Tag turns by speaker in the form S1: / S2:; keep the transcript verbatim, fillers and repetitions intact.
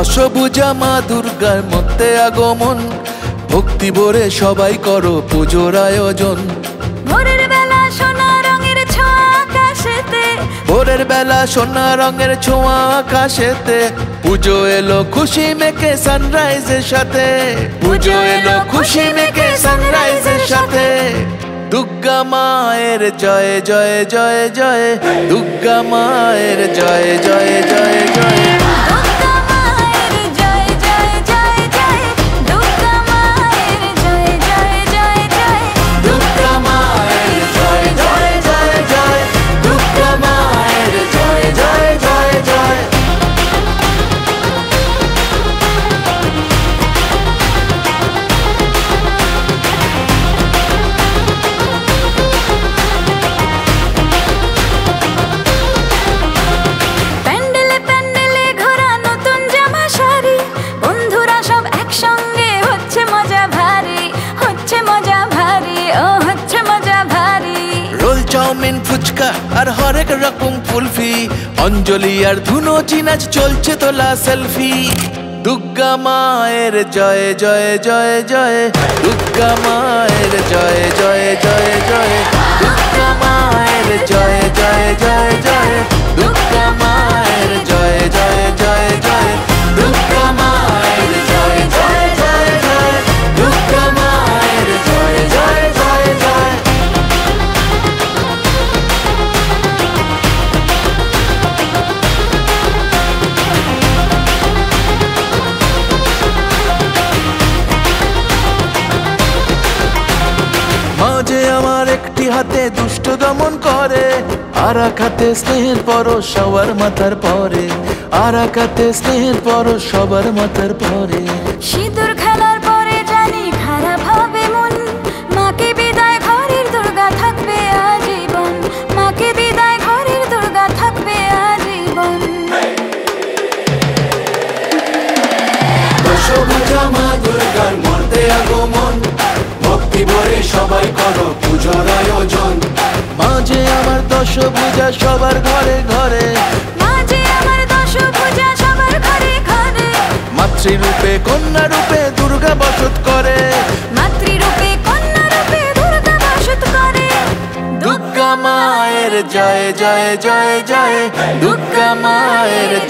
S1: দশভুজা মা দুর্গার মধ্যে আগমন, ভক্তি ভরে সবাই করো পুজোর আয়োজন।
S2: ভোরের বেলা সোনা রঙের ছোঁয়া আকাশেতে,
S1: ভোরের বেলা সোনা রঙের ছোঁয়া আকাশেতে, পুজো এলো খুশি মেখে সানরাইজের সাথে, পুজো এলো খুশি মেখে সানরাইজের সাথে। দুর্গা মায়ের জয় জয় জয় জয়, দুর্গা মায়ের জয় জয় জয় জয়।
S2: দুর্গা মায়ের জয় জয় জয় জয়, দুর্গা মায়ের জয় জয় জয় জয়,
S1: দুর্গা মায়ের জয় জয় জয় জয়, দুর্গা মায়ের জয় জয় জয় জয়।
S2: প্যান্ডেলে প্যান্ডেলে ঘোরা নতুন জামা শাড়ি, বন্ধুরা সব একসঙ্গে হচ্ছে মজা ভারী, হচ্ছে মজা ভারী, ও হচ্ছে মজা ভারী।
S1: রোল চাউমিন ফুচকা আর হরেক রকম ফুলফি, অঞ্জলি আর ধুনো চিনাচ চলছে তোলা সেলফি। দুর্গা মায়ের জয় জয় জয় জয়, দুর্গা মায়ের জয় জয় জয় জয়, দুর্গা মায়ের জয় জয় জয় জয়, দুর্গা মায়ের জয় জয় জয় জয়, দুর্গা মায়ের জয় জয় জয় জয়, দুর্গা মায়ের জয় জয় জয় জয়। মাঝে আমার একটি হাতে দুষ্ট দমন করে, আর এক হাতে স্নেহের পরশ সবার মাথার পরে, আর এক হাতে স্নেহের পরশ সবার মাথার পরে।
S2: সিঁদুর খেলার পরে জানি খারাপ হবে মন, মাকে বিদায় ঘরের দুর্গা থাকবে আজীবন, মাকে বিদায় ঘরের দুর্গা থাকবে আজীবন।
S1: দশভুজা মা দুর্গার মর্তে আগমন, ভক্তি ভরে সবাই করো পুজোর আয়োজন। মাঝে আমার দশভুজা সবার ঘরে ঘরে,
S2: মাঝে আমার দশভুজা সবার ঘরে ঘরে,
S1: মাতৃরূপে কন্যা রূপে দুর্গা বসত করে,
S2: মাতৃরূপে কন্যা রূপে দুর্গা বাসত করে।
S1: দুর্গা মায়ের জয় জয় জয় জয়, দুর্গা মায়ের